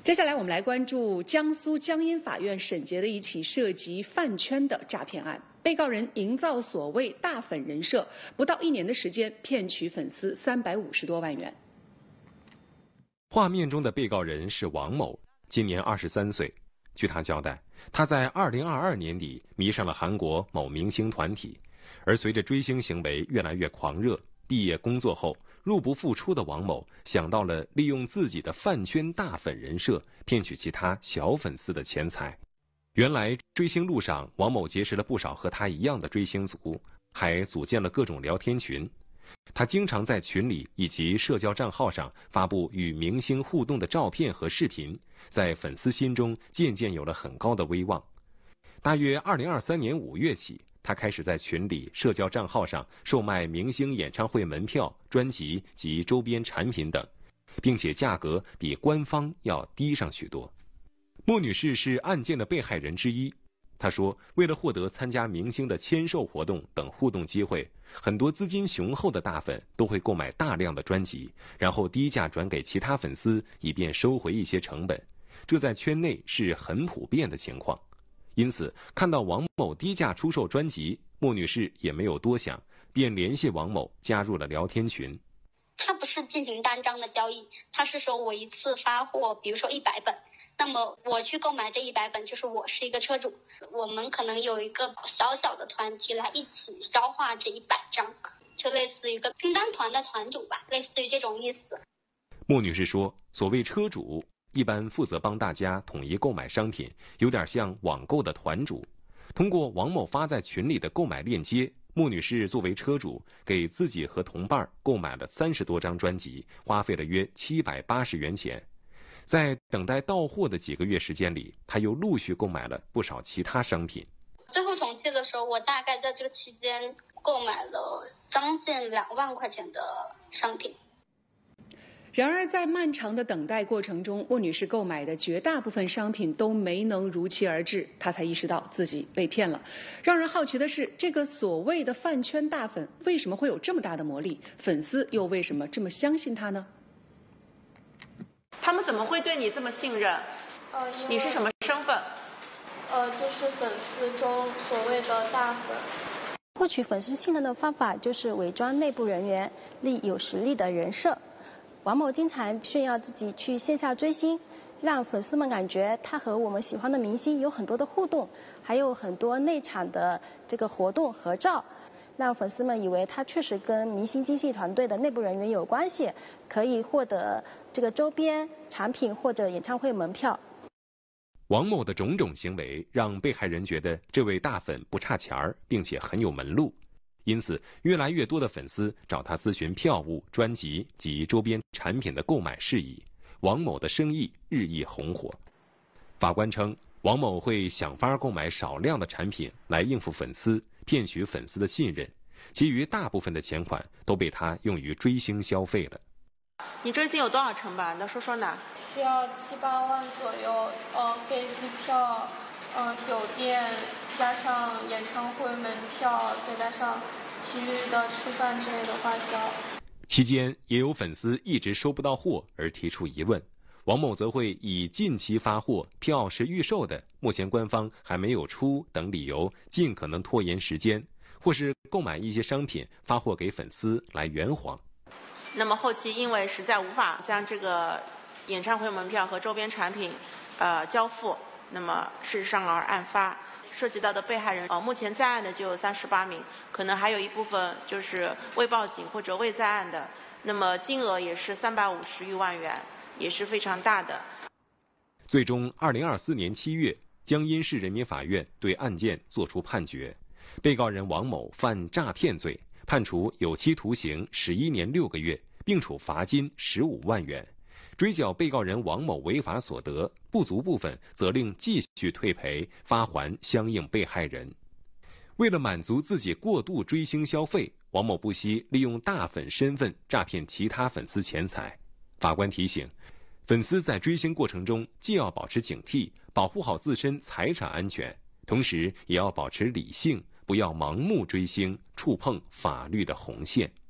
接下来我们来关注江苏江阴法院审结的一起涉及饭圈的诈骗案。被告人营造所谓大粉人设，不到1年的时间骗取粉丝350多万元。 画面中的被告人是王某，今年23岁。据他交代，他在2022年底迷上了韩国某明星团体，而随着追星行为越来越狂热，毕业工作后入不敷出的王某想到了利用自己的饭圈大粉人设骗取其他小粉丝的钱财。原来追星路上，王某结识了不少和他一样的追星族，还组建了各种聊天群。他经常在群里以及社交账号上发布与明星互动的照片和视频，在粉丝心中渐渐有了很高的威望。大约2023年5月起，他开始在群里、社交账号上售卖明星演唱会门票、专辑及周边产品等，并且价格比官方要低上许多。莫女士是案件的被害人之一。她说，为了获得参加明星的签售活动等互动机会，很多资金雄厚的大粉都会购买大量的专辑，然后低价转给其他粉丝，以便收回一些成本。这在圈内是很普遍的情况。因此，看到王某低价出售专辑，莫女士也没有多想，便联系王某加入了聊天群。 他不是进行单张的交易，他是说我一次发货，比如说100本，那么我去购买这100本，就是我是一个车主，我们可能有一个小小的团体来一起消化这100张，就类似于一个拼单团的团主吧，类似于这种意思。 莫女士说，所谓车主一般负责帮大家统一购买商品，有点像网购的团主。通过王某发在群里的购买链接，莫女士作为车主，给自己和同伴购买了30多张专辑，花费了约780元钱。在等待到货的几个月时间里，她又陆续购买了不少其他商品。 最后统计的时候，我大概在这个期间购买了将近2万块钱的商品。 然而，在漫长的等待过程中，莫女士购买的绝大部分商品都没能如期而至，她才意识到自己被骗了。让人好奇的是，这个所谓的饭圈大粉为什么会有这么大的魔力？粉丝又为什么这么相信他呢？ 他们怎么会对你这么信任？你是什么身份？ 就是粉丝中所谓的大粉。 获取粉丝信任的方法就是伪装内部人员，立有实力的人设。王某经常炫耀自己去线下追星，让粉丝们感觉他和我们喜欢的明星有很多的互动，还有很多内场的这个活动合照，让粉丝们以为他确实跟明星经纪团队的内部人员有关系，可以获得这个周边产品或者演唱会门票。 王某的种种行为让被害人觉得这位大粉不差钱儿，并且很有门路。因此，越来越多的粉丝找他咨询票务、专辑及周边产品的购买事宜，王某的生意日益红火。法官称，王某会想法购买少量的产品来应付粉丝，骗取粉丝的信任，其余大部分的钱款都被他用于追星消费了。 你追星有多少成本？能说说呢？ 需要7、8万左右，飞机票。酒店加上演唱会门票，再加上其余的吃饭之类的花销。 期间也有粉丝一直收不到货而提出疑问，王某则会以近期发货、票是预售的、目前官方还没有出等理由，尽可能拖延时间，或是购买一些商品发货给粉丝来圆谎。 那么后期因为实在无法将这个演唱会门票和周边产品交付，那么事实上而案发，涉及到的被害人目前在案的就有38名，可能还有一部分就是未报警或者未在案的，那么金额也是350余万元，也是非常大的。 最终2024年7月，江阴市人民法院对案件作出判决，被告人王某犯诈骗罪，判处有期徒刑11年6个月，并处罚金15万元。追缴被告人王某违法所得，不足部分责令继续退赔，发还相应被害人。为了满足自己过度追星消费，王某不惜利用大粉身份诈骗其他粉丝钱财。法官提醒，粉丝在追星过程中既要保持警惕，保护好自身财产安全，同时也要保持理性，不要盲目追星，触碰法律的红线。